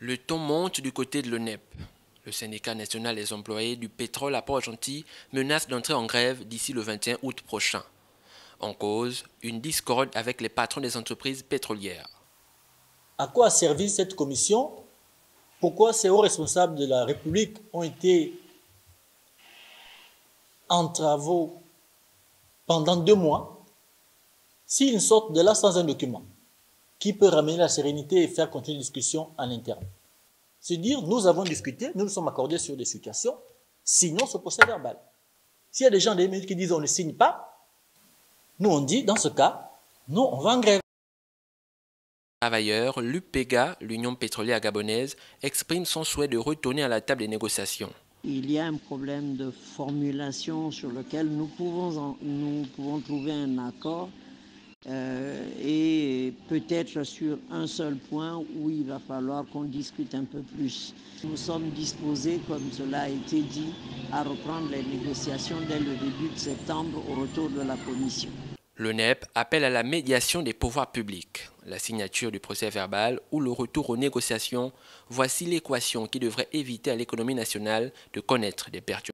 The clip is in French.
Le ton monte du côté de l'ONEP. Le syndicat national des employés du pétrole à Port-Gentil menace d'entrer en grève d'ici le 21 août prochain. En cause, une discorde avec les patrons des entreprises pétrolières. À quoi a servi cette commission? Pourquoi ces hauts responsables de la République ont été en travaux pendant 2 mois s'ils sortent de là sans un document qui peut ramener la sérénité et faire continuer une discussion en interne? C'est dire, nous avons discuté, nous nous sommes accordés sur des situations, signons ce procès verbal. S'il y a des gens des minutes qui disent on ne signe pas, nous on dit, dans ce cas, nous on va en grève. Travailleurs, l'UPEGA, l'Union pétrolière gabonaise, exprime son souhait de retourner à la table des négociations. Il y a un problème de formulation sur lequel nous pouvons trouver un accord et peut-être sur un seul point où il va falloir qu'on discute un peu plus. Nous sommes disposés, comme cela a été dit, à reprendre les négociations dès le début de septembre au retour de la Commission. L'ONEP appelle à la médiation des pouvoirs publics, la signature du procès verbal ou le retour aux négociations. Voici l'équation qui devrait éviter à l'économie nationale de connaître des perturbations.